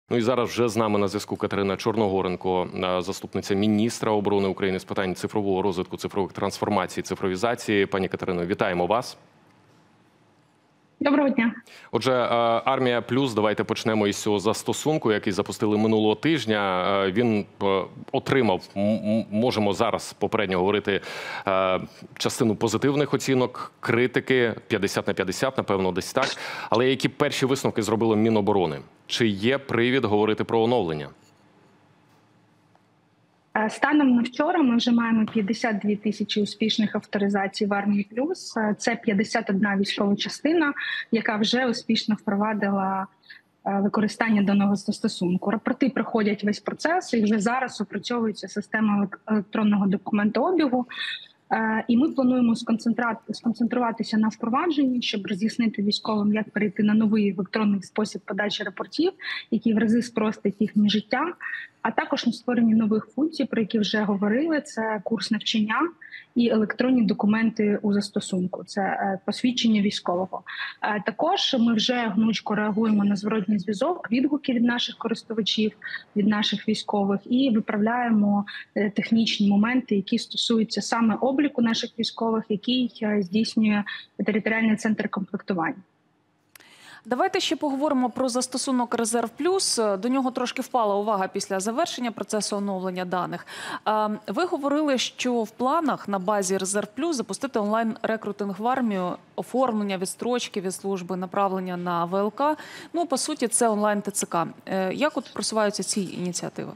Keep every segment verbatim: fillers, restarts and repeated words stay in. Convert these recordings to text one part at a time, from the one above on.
Ну і зараз вже з нами на зв'язку Катерина Чорногоренко, заступниця міністра оборони України з питань цифрового розвитку, цифрових трансформацій, цифровізації. Пані Катерино, вітаємо вас. Доброго дня. Отже, Армія Плюс, давайте почнемо із цього застосунку, який запустили минулого тижня. Він отримав, можемо зараз попередньо говорити, частину позитивних оцінок, критики, п'ятдесят на п'ятдесят, напевно, десь так. Але які перші висновки зробило Міноборони? Чи є привід говорити про оновлення? Станом на вчора ми вже маємо п'ятдесят дві тисячі успішних авторизацій в Армії Плюс. Це п'ятдесят одна військова частина, яка вже успішно впровадила використання даного застосунку. Рапорти проходять весь процес, і вже зараз опрацьовується система електронного документообігу. І ми плануємо сконцентруватися на впровадженні, щоб роз'яснити військовим, як перейти на новий електронний спосіб подачі рапортів, який в рази спростить їхнє життя, а також на створенні нових функцій, про які вже говорили. Це курс навчання і електронні документи у застосунку. Це посвідчення військового. Також ми вже гнучко реагуємо на зворотній зв'язок, відгуки від наших користувачів, від наших військових і виправляємо технічні моменти, які стосуються саме обліку наших військових, який здійснює територіальний центр комплектування. Давайте ще поговоримо про застосунок «Резерв Плюс». До нього трошки впала увага після завершення процесу оновлення даних. Ви говорили, що в планах на базі «Резерв Плюс» запустити онлайн-рекрутинг в армію, оформлення, відстрочки від служби, направлення на В Л К. Ну, по суті, це онлайн-Т Ц К. Як от просуваються ці ініціативи?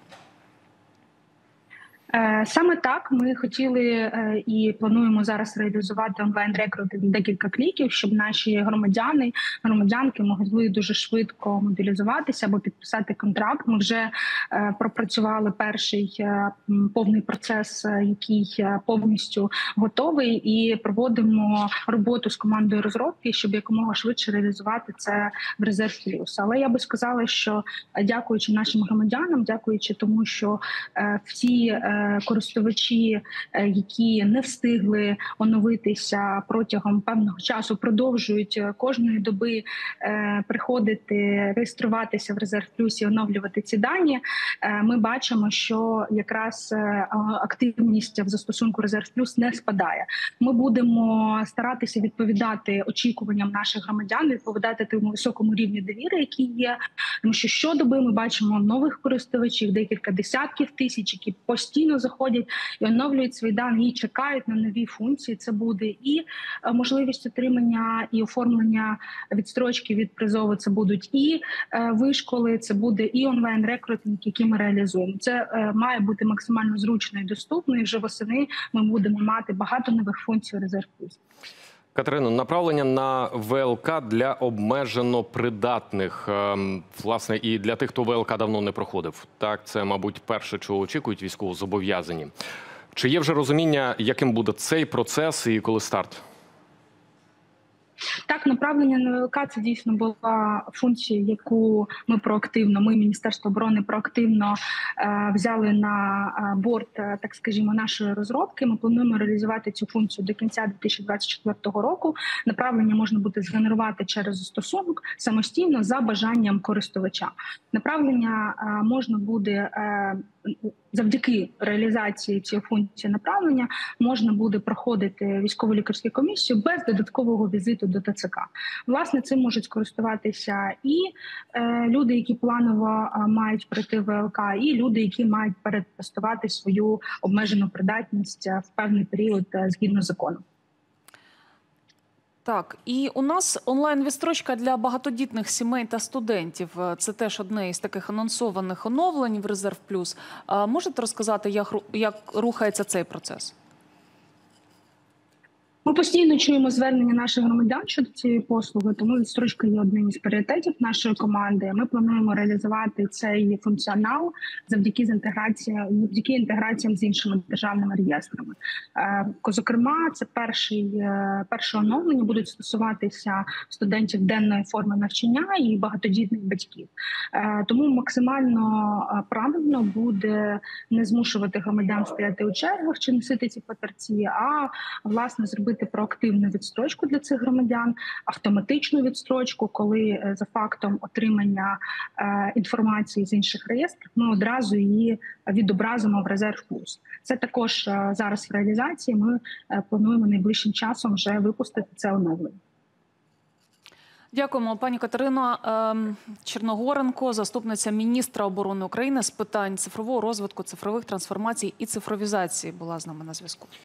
Саме так ми хотіли і плануємо зараз реалізувати онлайн-рекрутинг декілька кліків, щоб наші громадяни, громадянки могли дуже швидко мобілізуватися або підписати контракт. Ми вже пропрацювали перший повний процес, який повністю готовий, і проводимо роботу з командою розробки, щоб якомога швидше реалізувати це в «Резерв Плюс». Але я би сказала, що дякуючи нашим громадянам, дякуючи тому, що всі користувачі, які не встигли оновитися протягом певного часу, продовжують кожної доби приходити, реєструватися в «Резерв Плюс» і оновлювати ці дані. Ми бачимо, що якраз активність в застосунку «Резерв Плюс» не спадає. Ми будемо старатися відповідати очікуванням наших громадян, відповідати тому високому рівню довіри, який є. Тому що щодоби ми бачимо нових користувачів, декілька десятків тисяч, які постійно заходять і оновлюють свої дані, і чекають на нові функції. Це буде і можливість отримання і оформлення відстрочки від призову, це будуть і вишколи, це буде і онлайн-рекрутинг, який ми реалізуємо. Це має бути максимально зручно і доступно, і вже восени ми будемо мати багато нових функцій у «Резерв Плюс». Катерино, направлення на В Л К для обмежено придатних, власне, і для тих, хто В Л К давно не проходив. Так, це, мабуть, перше, чого очікують військовозобов'язані. Чи є вже розуміння, яким буде цей процес і коли старт? Так, направлення на В Л К – це дійсно була функція, яку ми проактивно, ми, Міністерство оборони, проактивно е, взяли на борт, так скажімо, нашої розробки. Ми плануємо реалізувати цю функцію до кінця дві тисячі двадцять четвертого року. Направлення можна буде згенерувати через застосунок самостійно за бажанням користувача. Направлення е, можна буде е, завдяки реалізації цієї функції направлення можна буде проходити військово-лікарську комісію без додаткового візиту до Т Ц К. Власне, цим можуть скористуватися і е, люди, які планово е, мають пройти В Л К, і люди, які мають перетестувати свою обмежену придатність в певний період е, згідно закону. Так, і у нас онлайн-відстрочка для багатодітних сімей та студентів. Це теж одне із таких анонсованих оновлень в «Резерв Плюс». Можете розказати, як, як рухається цей процес? Ми постійно чуємо звернення наших громадян щодо цієї послуги, тому відстрочка є одним із пріоритетів нашої команди. Ми плануємо реалізувати цей функціонал завдяки інтеграції, завдяки інтеграціям з іншими державними реєстрами. Зокрема, це перший, перше оновлення будуть стосуватися студентів денної форми навчання і багатодітних батьків. Тому максимально правильно буде не змушувати громадян стояти у чергах чи носити ці папірці, а власне зробити вводити проактивну відстрочку для цих громадян, автоматичну відстрочку, коли за фактом отримання інформації з інших реєстрів ми одразу її відобразимо в резерв плюс. Це також зараз в реалізації. Ми плануємо найближчим часом вже випустити це оновлення. Дякуємо, пані Катерино. Черногоренко, заступниця міністра оборони України з питань цифрового розвитку, цифрових трансформацій і цифровізації, була з нами на зв'язку.